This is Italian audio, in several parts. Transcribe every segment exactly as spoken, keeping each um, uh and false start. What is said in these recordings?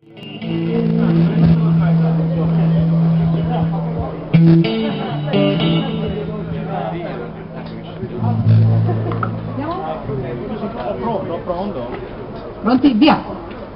Pronto, pronto. Pronti, via!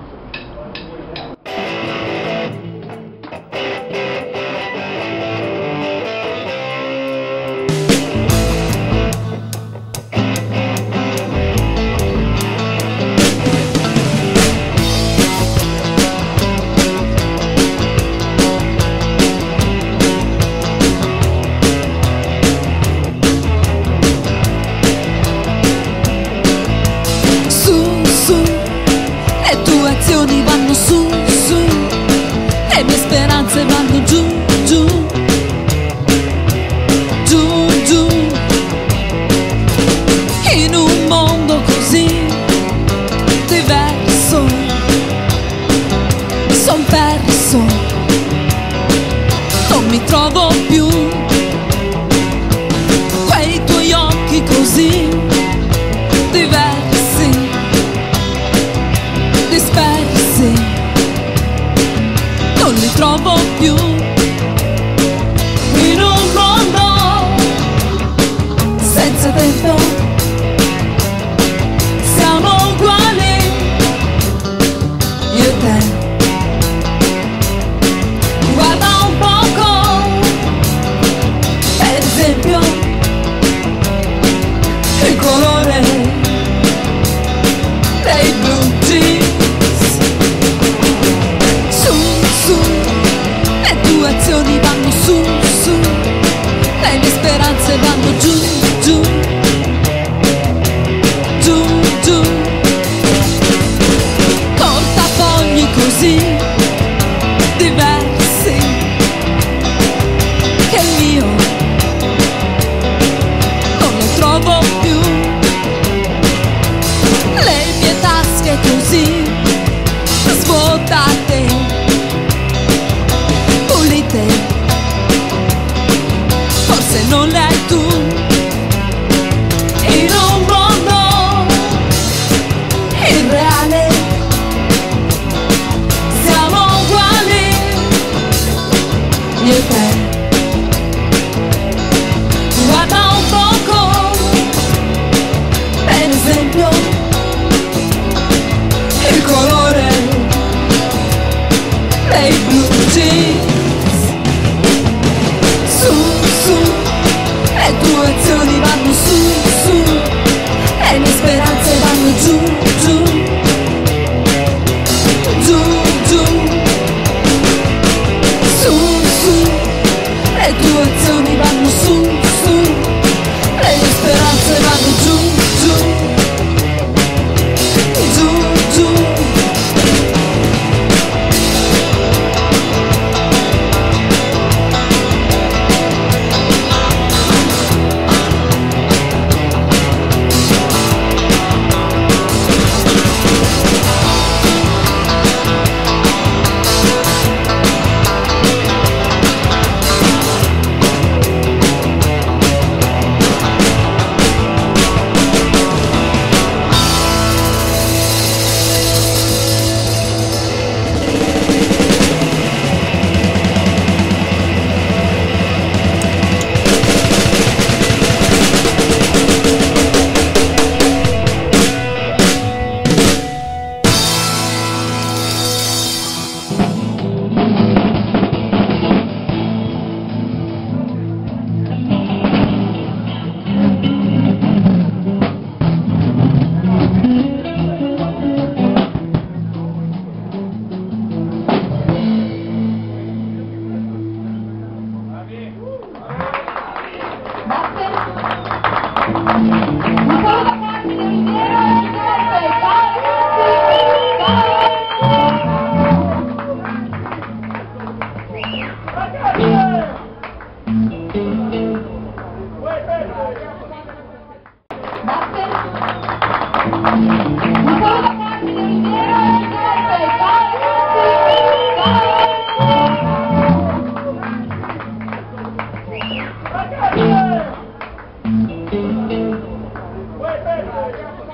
Vanno su, su, le mie speranze vanno giù, giù, giù, giù. In un mondo così diverso, son perso, non mi trovo più. Quei tuoi occhi così diversi, dispersi, non li trovo più. In un mondo senza tempo siamo uguali, io e te. Guarda un poco, per esempio, il colore dei blue jeans. Su, su, le tue azioni vanno su, su, le mie speranze vanno giù, giù, giù, giù. Portafogli così diversi che il mio non lo trovo più. Le mie tasche così svuotate, pulite, forse non le hai tu. In un mondo irreale siamo uguali, io e te. Guarda un poco, per esempio, il colore dei blue jeans. Su, su, le tue azioni vanno su, su, le mie speranze vanno giù, giù, giù, giù. Su, su, le tue azioni vanno su, su, le mie speranze vanno giù, giù, giù, giù. Batte! Un po' da parte del